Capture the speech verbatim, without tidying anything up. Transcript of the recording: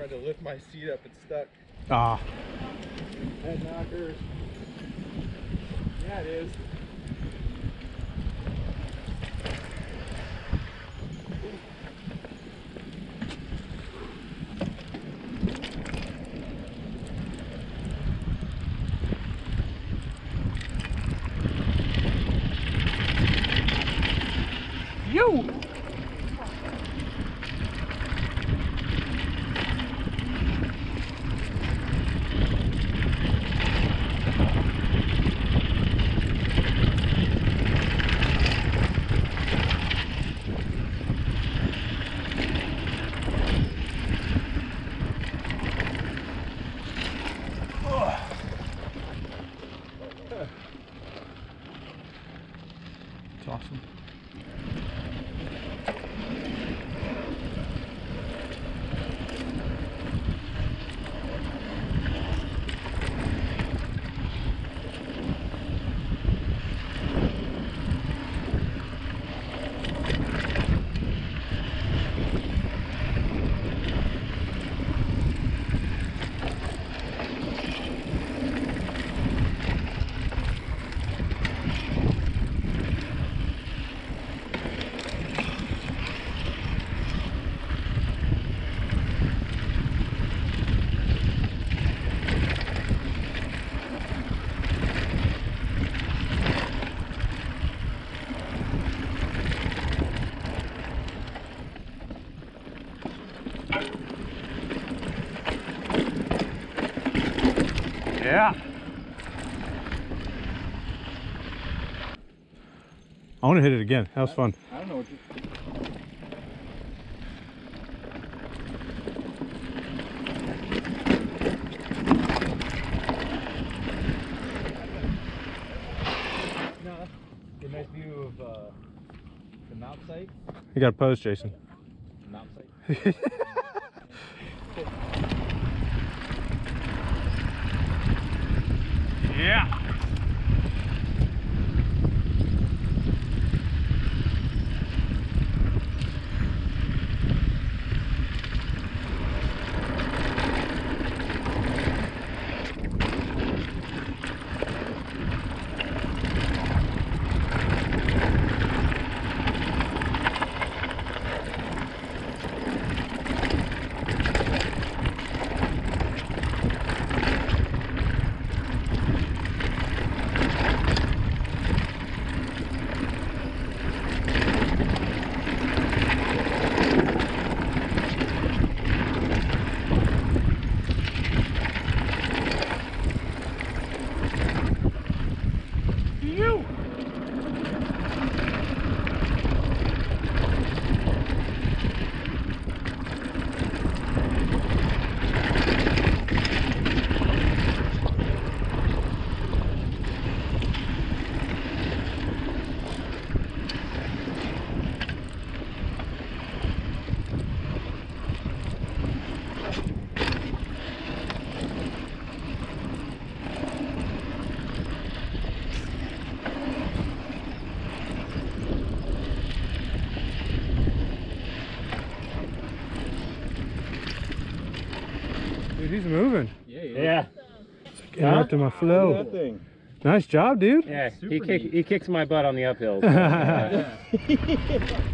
tried to lift my seat up, it's stuck. Ah. Head knockers. Yeah, it is. You. It's awesome. Yeah. I want to hit it again. That was fun. I don't know what you... No, get a nice view of uh, the mount site. You got to pose, Jason. Mount site. Yeah. You. Dude, he's moving. Yeah. Yeah. Getting right to my flow. That thing. Nice job, dude. Yeah. Super He kick, neat. he kicks my butt on the uphills. Yeah.